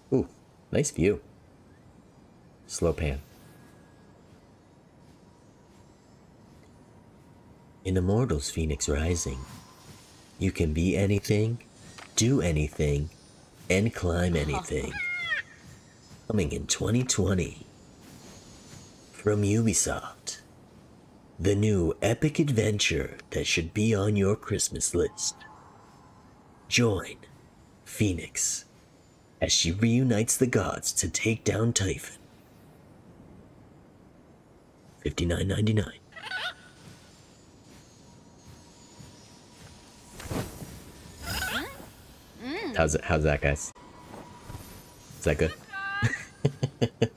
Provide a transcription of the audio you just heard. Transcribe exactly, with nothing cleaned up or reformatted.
Ooh, nice view. Slow pan. In Immortals Fenyx Rising, you can be anything, do anything, and climb anything. Coming in twenty twenty. From Ubisoft. The new epic adventure that should be on your Christmas list. Join Fenyx as she reunites the gods to take down Typhon. fifty-nine ninety-nine. How's it? How's that, guys? Is that good?